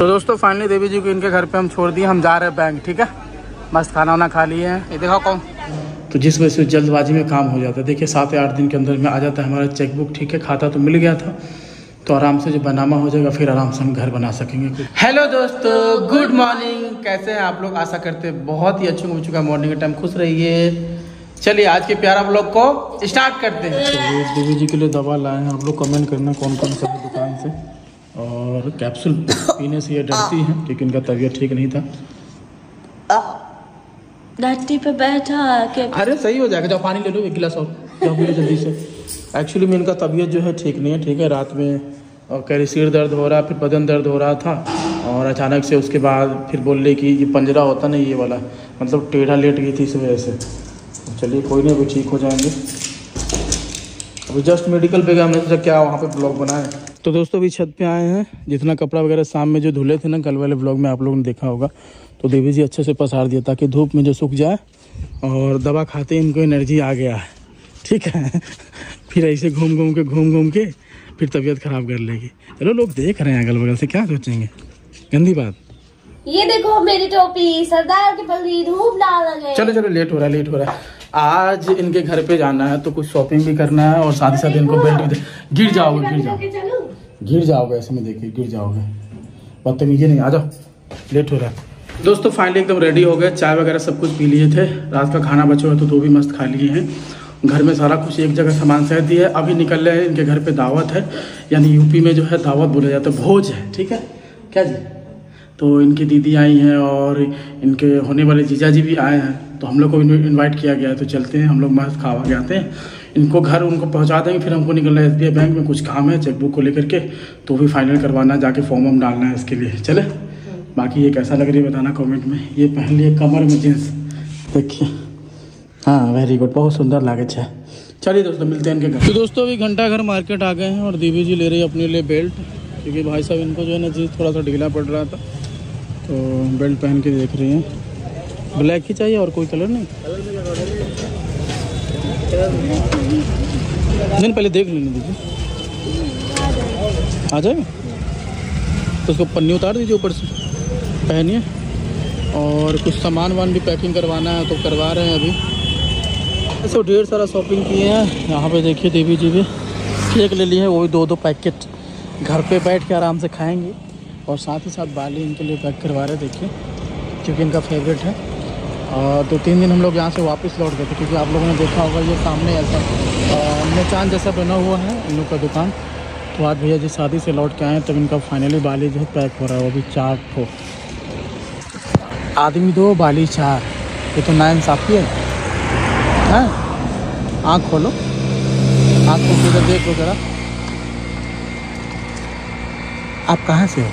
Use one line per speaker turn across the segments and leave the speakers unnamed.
तो दोस्तों फाइनली देवी जी को इनके घर पे हम छोड़ दिए, हम जा रहे हैं बैंक। ठीक है, मस्त खाना वाना खा लिए हैं। ये देखो कौन, तो जिस वजह से जल्दबाजी में काम हो जाता है। देखिए 7 या 8 दिन के अंदर में आ जाता है हमारा चेकबुक। ठीक है, खाता तो मिल गया था, तो आराम से जो बनामा हो जाएगा फिर आराम से हम घर बना सकेंगे। हेलो दोस्तों, गुड मॉर्निंग। कैसे हैं आप लोग? आशा करते हैं बहुत ही अच्छे हो चुका है। मॉर्निंग का टाइम, खुश रहिए। चलिए आज के प्यारा ब्लॉग को स्टार्ट करते हैं। तो देवी जी के लिए दवा लाए हैं, आप लोग कमेंट करना कौन कौन सा दुकान से। और कैप्सूल पीने से ये डरती हैं क्योंकि इनका तबीयत ठीक नहीं था।
धरती पे बैठा के
अरे सही हो जाएगा, जाओ पानी ले लो 1 गिलास और जाओ पी लो जल्दी से। एक्चुअली में इनका तबीयत जो है ठीक नहीं है। ठीक है, रात में कह रही सिर दर्द हो रहा, फिर बदन दर्द हो रहा था और अचानक से उसके बाद फिर बोल रही कि ये पंजरा होता ना, ये वाला मतलब टेढ़ा लेट गई थी इस वजह से। चलिए कोई नहीं, अभी ठीक हो जाएंगे। अभी जस्ट मेडिकल पे गया, हमने सोचा क्या वहाँ पे ब्लॉग बनाए। तो दोस्तों अभी छत पे आए हैं। जितना कपड़ा वगैरह शाम में जो धुले थे ना, कल वाले ब्लॉग में आप लोगों ने देखा होगा, तो देवी जी अच्छे से पसार दिया ताकि धूप में जो सूख जाए। और दवा खाते इनको एनर्जी आ गया है। ठीक है फिर ऐसे घूम घूम के फिर तबीयत खराब कर लेगी। चलो लोग देख रहे हैं अगल बगल से, क्या सोचेंगे, गंदी बात।
ये देखो मेरी टोपी, सरदार की पगड़ी, धूप ना लगे।
चलो लेट हो रहा है। आज इनके घर पे जाना है तो कुछ शॉपिंग भी करना है और साथ ही साथ इनको बेल्ट भी। गिर जाओगे ऐसे में, देखिए गिर जाओगे, बदतमीजी नहीं। आ जाओ, लेट हो रहा है। दोस्तों फाइनली एकदम रेडी हो गए, चाय वगैरह सब कुछ पी लिए थे। रात का खाना बचा हुआ तो भी मस्त खा लिए हैं। घर में सारा कुछ एक जगह सामान सह दिया है। अभी निकल रहे हैं, इनके घर पे दावत है, यानी यूपी में जो है दावत बोला जाता है, भोज है। ठीक है क्या जी? तो इनकी दीदी आई हैं और इनके होने वाले जीजा जी भी आए हैं, तो हम लोग को इनवाइट किया गया है। तो चलते हैं हम लोग, मस्त खावा के आते हैं। इनको घर उनको पहुंचा देंगे, फिर हमको निकलना है SBI बैंक में, कुछ काम है चेकबुक को लेकर के, तो भी फाइनल करवाना, जाके फॉर्म हम डालना है इसके लिए। चले, बाकी ये कैसा लग रही है बताना कमेंट में। ये पहन लिए कमर में जींस, देखिए। हाँ वेरी गुड, बहुत सुंदर लागे है। चलिए दोस्तों मिलते हैं इनके घर। तो दोस्तों अभी घंटा घर मार्केट आ गए हैं और देवी जी ले रही है अपने लिए बेल्ट, क्योंकि भाई साहब इनको जो है ना जींस थोड़ा सा ढीला पड़ रहा था, तो बेल्ट पहन के देख रही हैं। ब्लैक ही चाहिए और कोई कलर नहीं? नहीं पहले देख लेने दीजिए, आ जाएगा तो उसको पन्नी उतार दीजिए ऊपर से, पहनिए। और कुछ सामान वान भी पैकिंग करवाना है तो करवा रहे हैं अभी। ऐसे ढेर सारा शॉपिंग किए हैं। यहाँ पे देखिए देवी जी भी केक ले लिए है, वो भी 2-2 पैकेट घर पे बैठ के आराम से खाएंगे। और साथ ही साथ बाली इनके लिए पैक करवा रहे, देखिए, क्योंकि इनका फेवरेट है। और 2-3 दिन हम लोग यहाँ से वापस लौट गए थे, क्योंकि आप लोगों ने देखा होगा ये सामने ऐसा निशान जैसा बना हुआ है इन लोग का दुकान। तो आज भैया जी शादी से लौट के आए, तब इनका फाइनली बाली जो है पैक हो रहा है। वो भी 4 ठो, आदमी 2 बाली 4। ये तो नाइंसाफ़ी है। आँख खोलो, आँख खोल के देख लो जरा। आप कहाँ से हो?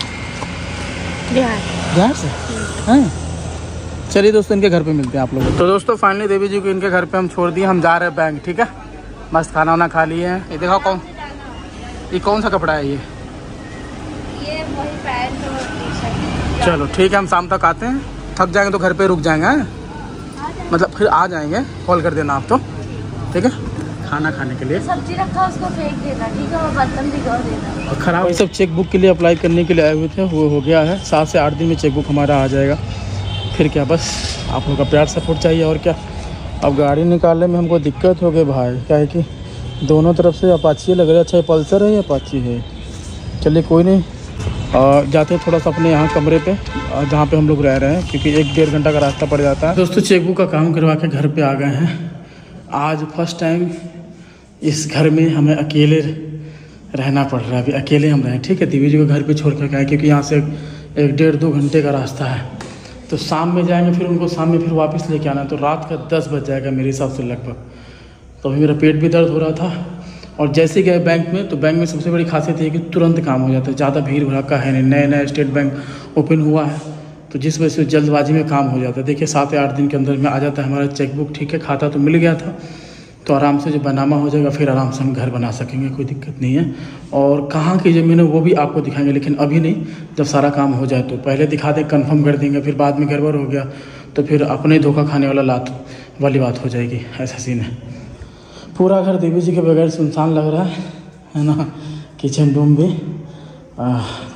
बिहार से हैं? चलिए दोस्तों इनके घर पे मिलते हैं आप लोग। तो दोस्तों फाइनली देवी जी को इनके घर पे हम छोड़ दिए, हम जा रहे हैं बैंक। ठीक है, मस्त खाना वाना खा लिए हैं। ये देखो कौन, ये कौन सा कपड़ा है ये
वही पैंट और टी-शर्ट।
चलो ठीक है, हम शाम तक आते हैं। थक जाएंगे तो घर पे रुक जाएंगे, मतलब फिर आ जाएंगे, कॉल कर देना आप तो। ठीक है, खाना खाने के लिए
सब्जी रखा उसको फेंक देना, ठीक है, और बर्तन भी धो देना।
और ख़राब, ये सब चेकबुक के लिए अप्लाई करने के लिए आए हुए थे, वो हो गया है। 7 से 8 दिन में चेकबुक हमारा आ जाएगा। फिर क्या, बस आप लोग का प्यार सपोर्ट चाहिए और क्या। अब गाड़ी निकालने में हमको दिक्कत हो गई भाई, क्या है कि दोनों तरफ से अपाची लग रही है। अच्छा ये पल्सर है या अपाची है? चलिए कोई नहीं, जाते हैं थोड़ा सा अपने यहाँ कमरे पे जहाँ पे हम लोग रह रहे हैं, क्योंकि 1-1.5 घंटा का रास्ता पड़ जाता है। दोस्तों चेकबुक का काम करवा के घर पे आ गए हैं। आज फर्स्ट टाइम इस घर में हमें अकेले रहना पड़ रहा है। अभी अकेले हम रहें। ठीक है, देवी जी को घर पे छोड़ कर आए, क्योंकि यहाँ से 1-1.5-2 घंटे का रास्ता है। तो शाम में जाएंगे, फिर उनको शाम में फिर वापस लेके आना, तो रात का 10 बज जाएगा मेरे हिसाब से लगभग। तो अभी मेरा पेट भी दर्द हो रहा था। और जैसे गए बैंक में, तो बैंक में सबसे बड़ी खासियत है कि तुरंत काम हो जाता है, ज़्यादा भीड़ भड़का है नहीं। नया स्टेट बैंक ओपन हुआ है, तो जिस वजह से जल्दबाजी में काम हो जाता है। देखिए 7 या 8 दिन के अंदर में आ जाता है हमारा चेकबुक। ठीक है, खाता तो मिल गया था, तो आराम से जो बनामा हो जाएगा फिर आराम से हम घर बना सकेंगे, कोई दिक्कत नहीं है। और कहाँ की ज़मीन है वो भी आपको दिखाएंगे, लेकिन अभी नहीं, जब सारा काम हो जाए तो पहले दिखा दें, कंफर्म कर देंगे। फिर बाद में गड़बड़ हो गया तो फिर अपने धोखा खाने वाली बात हो जाएगी। ऐसा सीन है। पूरा घर देवी जी के बगैर सुनसान लग रहा है ना। किचन रूम भी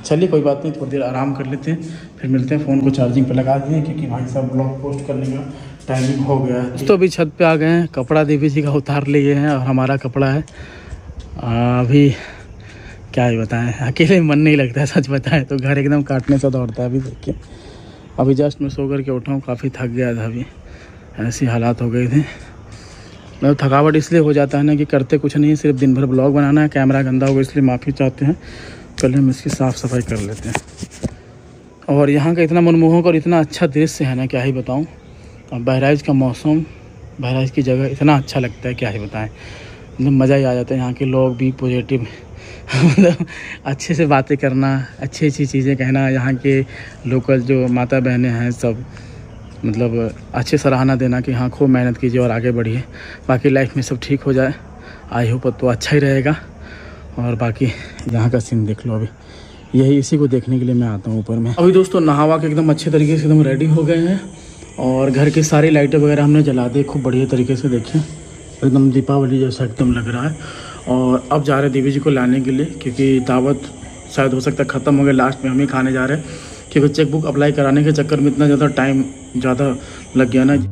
चलिए कोई बात नहीं, थोड़ी देर आराम कर लेते हैं, फिर मिलते हैं। फ़ोन को चार्जिंग पे लगा दिए क्योंकि भाई साहब ब्लॉग पोस्ट करने का टाइमिंग हो गया है। तो अभी छत पे आ गए हैं, कपड़ा देवी जी का उतार लिए हैं और हमारा कपड़ा है। अभी क्या ही बताएं, अकेले मन नहीं लगता है, सच बताएं तो घर एकदम काटने से दौड़ता है। अभी देखिए, अभी जस्ट मैं सो कर के उठा हूँ, काफ़ी थक गया था, अभी ऐसी हालात हो गए थे। मतलब थकावट इसलिए हो जाता है ना कि करते कुछ नहीं, सिर्फ दिन भर ब्लॉग बनाना है। कैमरा गंदा हो गया इसलिए माफ़ी चाहते हैं, पहले हम इसकी साफ़ सफाई कर लेते हैं। और यहाँ का इतना मनमोहक और इतना अच्छा दृश्य है ना, क्या ही बताऊँ। और बहराइच का मौसम, बहराइच की जगह इतना अच्छा लगता है, क्या ही बताएं। मतलब मज़ा ही आ जाता है। यहाँ के लोग भी पॉजिटिव, मतलब अच्छे से बातें करना, अच्छी अच्छी चीज़ें कहना। यहाँ के लोकल जो माता बहनें हैं सब, मतलब अच्छे सराहना देना कि हाँ खूब मेहनत कीजिए और आगे बढ़िए, बाकी लाइफ में सब ठीक हो जाए। आई होप तो अच्छा ही रहेगा। और बाकी यहाँ का सीन देख लो, अभी यही इसी को देखने के लिए मैं आता हूँ ऊपर में। अभी दोस्तों नहावा के एकदम अच्छे तरीके से एकदम रेडी हो गए हैं और घर की सारी लाइटें वगैरह हमने जला दी खूब बढ़िया तरीके से। देखिए एकदम दीपावली जैसा एकदम लग रहा है। और अब जा रहे हैं देवी जी को लाने के लिए, क्योंकि दावत शायद हो सकता है ख़त्म हो गया, लास्ट में हम ही खाने जा रहे हैं। क्योंकि चेकबुक अप्लाई कराने के चक्कर में इतना ज़्यादा टाइम लग गया ना।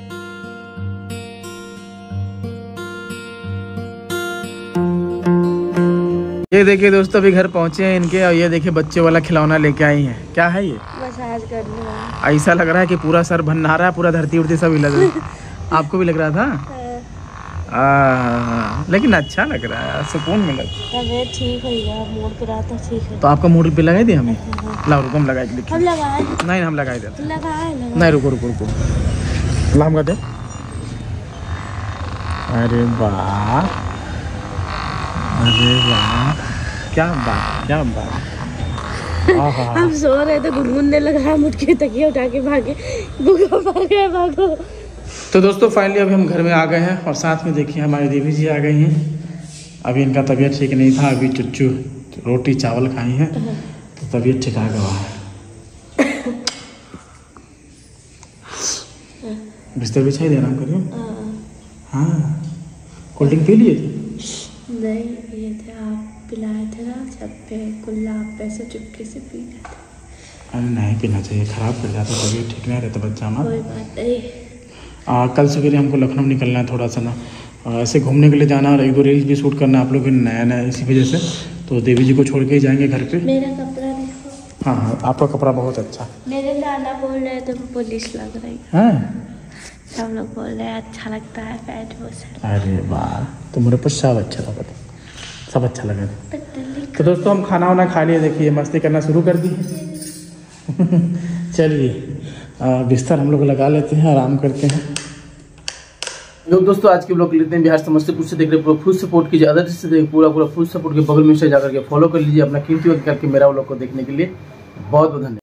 ये देखिए दोस्तों, अभी घर पहुंचे हैं इनके, और ये देखिए बच्चे वाला खिलौना लेके आई हैं। क्या है ये?
मसाज करने वाला।
ऐसा लग रहा है कि पूरा सर बना रहा है, पूरा धरती उड़ती सब हिला रही है। आपको भी लग रहा था? लेकिन अच्छा लग रहा है, सुकून मिला।
तबीयत ठीक है, मूड पे रहा था, ठीक है।
तो आपका मूड पे लगाई दी हमें? लाओ रुको, हम लगाए
हम लगाए
नहीं, हम लगाए देते।
लगाए
नहीं रुको रुको रुको, लाम कर दे। अरे वाह, अरे वाह, क्या बात, क्या बात।
हम सो रहे थे, गुनगुनने लगा, हम उठ के तकिया उठा के भागे, भागो।
तो दोस्तों फाइनली अभी हम घर में आ गए हैं और साथ में देखिए हमारी देवी जी आ गई हैं। अभी इनका तबीयत ठीक नहीं था, अभी चुच्चू रोटी चावल खाई हैं तो तबीयत ठीक आ गया है। बिस्तर बिछाई दे आराम करिए। हाँ, कोल्ड ड्रिंक पी लिए थे?
नहीं पिए थे, आप पिलाए थे ना छत पे कुल्ला, आप पैसे चुपके से पी गए थे।
अरे नहीं पीना चाहिए, ख़राब कर जाता, तबीयत ठीक नहीं रहता बच्चा हमारा।
कोई बात नहीं।
कल सवेरे हमको लखनऊ निकलना है थोड़ा सा ना, ऐसे घूमने के लिए जाना और एक दो रील्स भी शूट करना, आप लोग भी नया नया इसी वजह से। तो देवी जी को छोड़ के ही जाएंगे घर पे।
मेरा कपड़ा देखो।
हाँ हाँ, आपका कपड़ा बहुत अच्छा।
मेरे नाना बोल रहे थे पुलिस लग रही
है,
सब लोग बोल रहे हैं अच्छा लगता है पैंट वो सर।
अरे वाह, तुम्हारे पर सब अच्छा लगा, सब अच्छा लगा। तो दोस्तों हम खाना वाना खा लिए, देखिए मस्ती करना शुरू कर दी। चलिए बिस्तर हम लोग लगा लेते हैं, आराम करते हैं। लोग दोस्तों आज के ब्लॉग लेते हैं बिहार समस्तीपुर से देख रहे पूरा फुल सपोर्ट कीजिए, अदर से देख पूरा फुल सपोर्ट के बगल में से जाकर के फॉलो कर लीजिए, अपना कीमती वक्त करके मेरा ब्लॉग को देखने के लिए बहुत बहुत धन्यवाद।